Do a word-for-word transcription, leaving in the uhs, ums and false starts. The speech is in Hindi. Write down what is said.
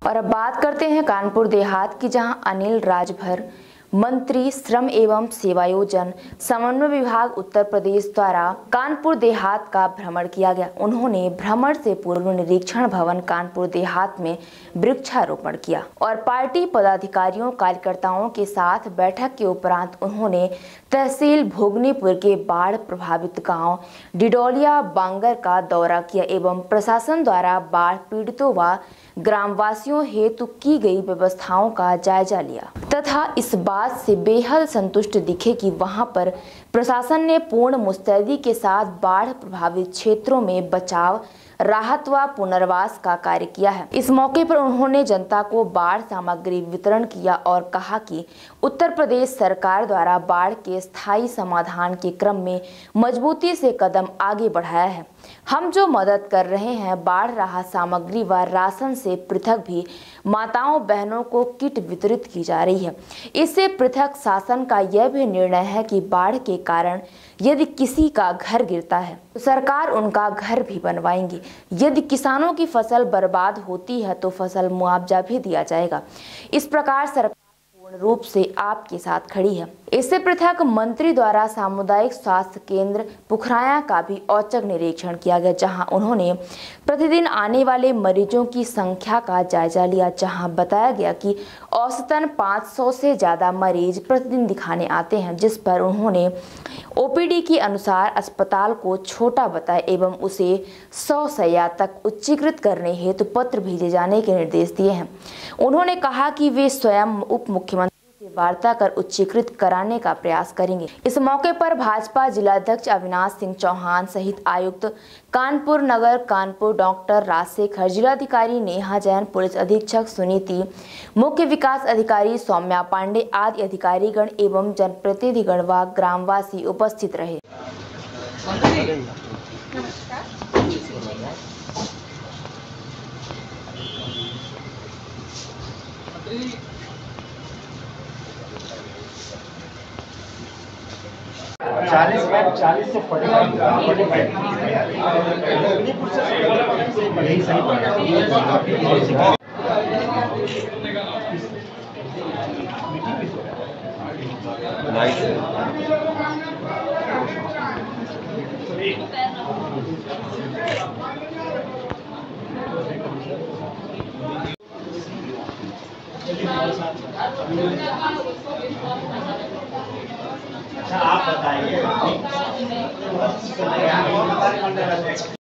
और अब बात करते हैं कानपुर देहात की, जहां अनिल राजभर मंत्री श्रम एवं सेवायोजन समन्वय विभाग उत्तर प्रदेश द्वारा कानपुर देहात का भ्रमण किया गया। उन्होंने भ्रमण से पूर्व निरीक्षण भवन कानपुर देहात में वृक्षारोपण किया और पार्टी पदाधिकारियों कार्यकर्ताओं के साथ बैठक के उपरांत उन्होंने तहसील भोगनीपुर के बाढ़ प्रभावित गांव डिडोलिया बांगर का दौरा किया एवं प्रशासन द्वारा बाढ़ पीड़ितों व ग्रामवासियों हेतु की गई व्यवस्थाओं का जायजा लिया तथा इस बात से बेहद संतुष्ट दिखे कि वहां पर प्रशासन ने पूर्ण मुस्तैदी के साथ बाढ़ प्रभावित क्षेत्रों में बचाव, राहत व पुनर्वास का कार्य किया है। इस मौके पर उन्होंने जनता को बाढ़ सामग्री वितरण किया और कहा कि उत्तर प्रदेश सरकार द्वारा बाढ़ के स्थायी समाधान के क्रम में मजबूती से कदम आगे बढ़ाया है। हम जो मदद कर रहे हैं, बाढ़ राहत सामग्री व राशन से पृथक भी माताओं बहनों को किट वितरित की जा रही है। इससे पृथक शासन का यह भी निर्णय है कि बाढ़ के कारण यदि किसी का घर गिरता है तो सरकार उनका घर भी बनवाएंगी। यदि किसानों की फसल बर्बाद होती है तो फसल मुआवजा भी दिया जाएगा। इस प्रकार सरकार पूर्ण रूप से आपके साथ खड़ी है। इससे पृथक मंत्री द्वारा सामुदायिक स्वास्थ्य केंद्र पुखराया का भी औचक निरीक्षण किया गया, जहां उन्होंने प्रतिदिन आने वाले मरीजों की संख्या का जायजा लिया, जहां बताया गया कि औसतन पाँच सौ से ज्यादा मरीज प्रतिदिन दिखाने आते हैं, जिस पर उन्होंने ओपीडी के अनुसार अस्पताल को छोटा बताया एवं उसे सौ शैय्या तक उच्चीकृत करने हेतु पत्र भेजे जाने के निर्देश दिए हैं। उन्होंने कहा कि वे स्वयं उप मुख्यमंत्री से वार्ता कर उच्चीकृत कराने का प्रयास करेंगे। इस मौके पर भाजपा जिलाध्यक्ष अविनाश सिंह चौहान सहित आयुक्त कानपुर नगर कानपुर डॉक्टर राजशेखर, जिलाधिकारी नेहा जैन, पुलिस अधीक्षक सुनीति, मुख्य विकास अधिकारी सौम्या पांडे आदि अधिकारीगण एवं जनप्रतिनिधिगण व ग्रामवासी उपस्थित रहे। चालीस बार चालीस से फोर्टी फाइव यही सही अच्छा, आप बताइए।